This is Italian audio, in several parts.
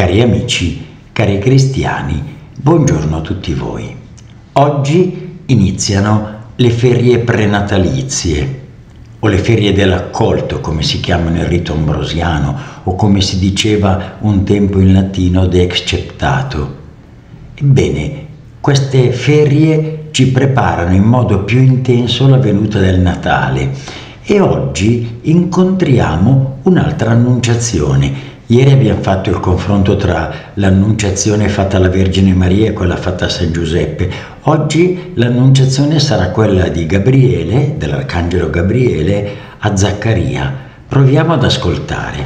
Cari amici, cari cristiani, buongiorno a tutti voi. Oggi iniziano le ferie prenatalizie, o le ferie dell'accolto, come si chiamano nel rito ambrosiano, o come si diceva un tempo in latino de exceptato. Ebbene, queste ferie ci preparano in modo più intenso la venuta del Natale e oggi incontriamo un'altra annunciazione. Ieri abbiamo fatto il confronto tra l'annunciazione fatta alla Vergine Maria e quella fatta a San Giuseppe. Oggi l'annunciazione sarà quella di Gabriele, dell'arcangelo Gabriele, a Zaccaria. Proviamo ad ascoltare.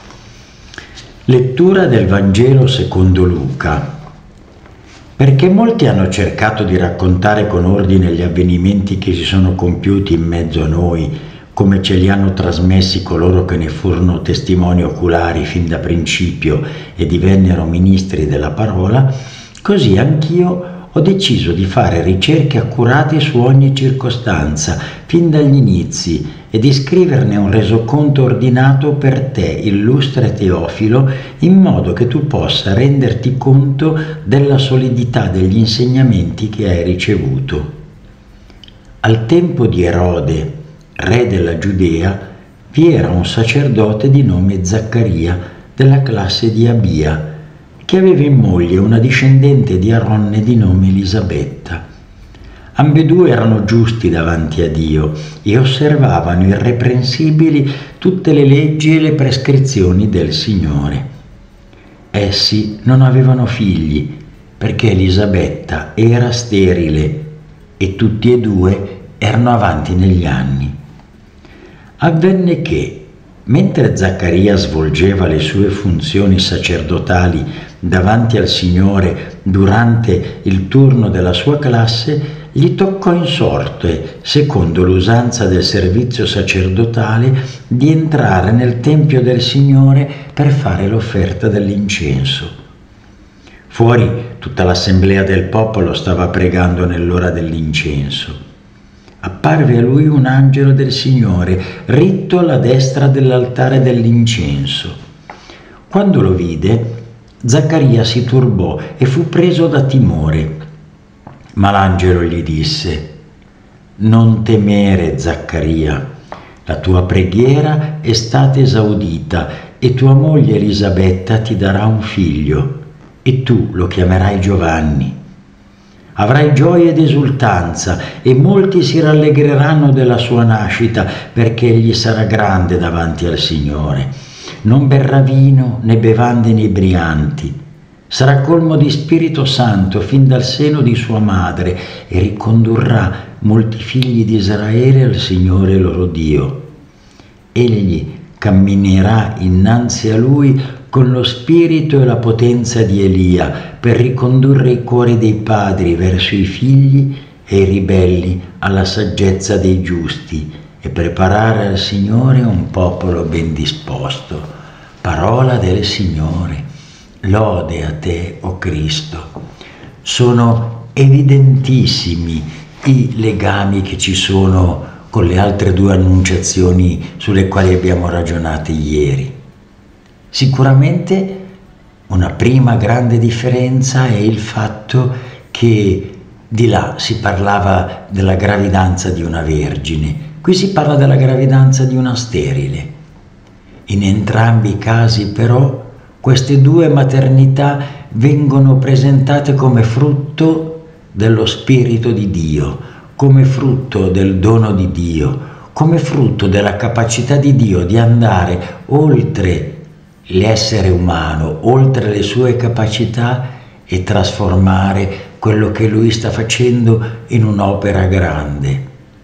Lettura del Vangelo secondo Luca. Perché molti hanno cercato di raccontare con ordine gli avvenimenti che si sono compiuti in mezzo a noi, come ce li hanno trasmessi coloro che ne furono testimoni oculari fin da principio e divennero ministri della parola, così anch'io ho deciso di fare ricerche accurate su ogni circostanza, fin dagli inizi, e di scriverne un resoconto ordinato per te, illustre Teofilo, in modo che tu possa renderti conto della solidità degli insegnamenti che hai ricevuto. Al tempo di Erode, re della Giudea, vi era un sacerdote di nome Zaccaria, della classe di Abia, che aveva in moglie una discendente di Aronne di nome Elisabetta. Ambedue erano giusti davanti a Dio e osservavano irreprensibili tutte le leggi e le prescrizioni del Signore. Essi non avevano figli, perché Elisabetta era sterile e tutti e due erano avanti negli anni. Avvenne che, mentre Zaccaria svolgeva le sue funzioni sacerdotali davanti al Signore durante il turno della sua classe, gli toccò in sorte, secondo l'usanza del servizio sacerdotale, di entrare nel Tempio del Signore per fare l'offerta dell'incenso. Fuori tutta l'assemblea del popolo stava pregando nell'ora dell'incenso. Apparve a lui un angelo del Signore, ritto alla destra dell'altare dell'incenso. Quando lo vide, Zaccaria si turbò e fu preso da timore. Ma l'angelo gli disse: «Non temere, Zaccaria, la tua preghiera è stata esaudita e tua moglie Elisabetta ti darà un figlio, e tu lo chiamerai Giovanni. Avrai gioia ed esultanza e molti si rallegreranno della sua nascita, perché egli sarà grande davanti al Signore. Non berrà vino né bevande inebrianti. Sarà colmo di Spirito Santo fin dal seno di sua madre e ricondurrà molti figli di Israele al Signore loro Dio. Egli camminerà innanzi a lui con lo spirito e la potenza di Elia, per ricondurre i cuori dei padri verso i figli e i ribelli alla saggezza dei giusti, e preparare al Signore un popolo ben disposto. Parola del Signore. Lode a te, o Cristo. Sono evidentissimi i legami che ci sono con le altre due annunciazioni sulle quali abbiamo ragionato ieri. Sicuramente una prima grande differenza è il fatto che di là si parlava della gravidanza di una vergine, qui si parla della gravidanza di una sterile. In entrambi i casi però queste due maternità vengono presentate come frutto dello Spirito di Dio, come frutto del dono di Dio, come frutto della capacità di Dio di andare oltre l'essere umano, oltre le sue capacità, e trasformare quello che lui sta facendo in un'opera grande.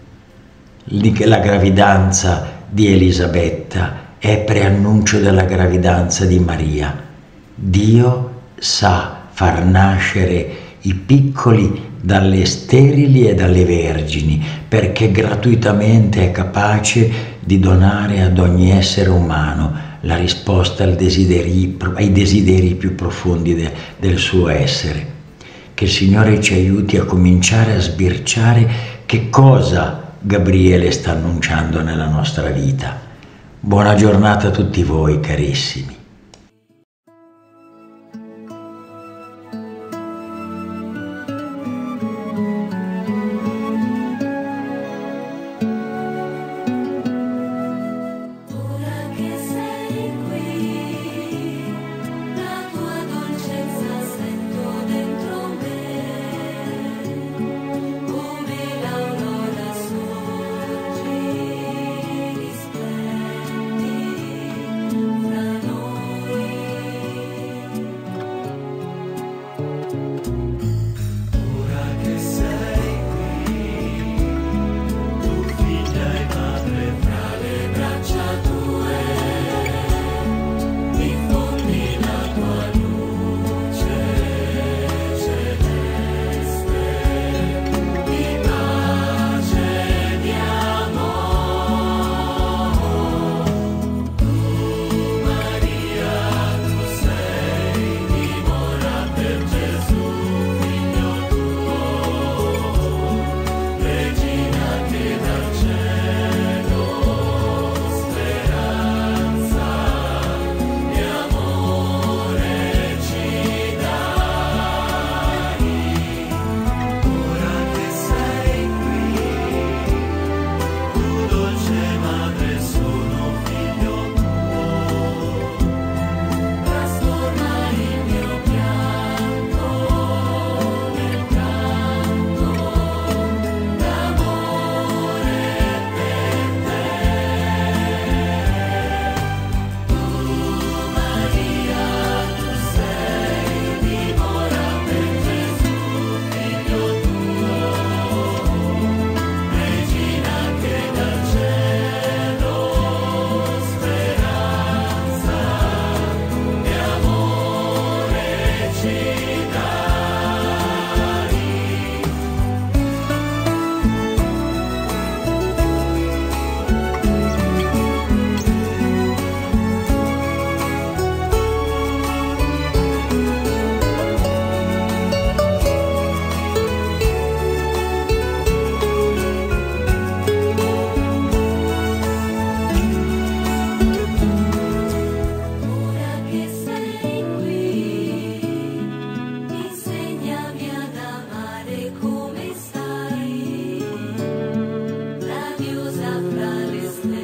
La gravidanza di Elisabetta è preannuncio della gravidanza di Maria. Dio sa far nascere i piccoli dalle sterili e dalle vergini, perché gratuitamente è capace di donare ad ogni essere umano la risposta ai desideri più profondi del suo essere. Che il Signore ci aiuti a cominciare a sbirciare che cosa Gabriele sta annunciando nella nostra vita. Buona giornata a tutti voi, carissimi. tra le stelle.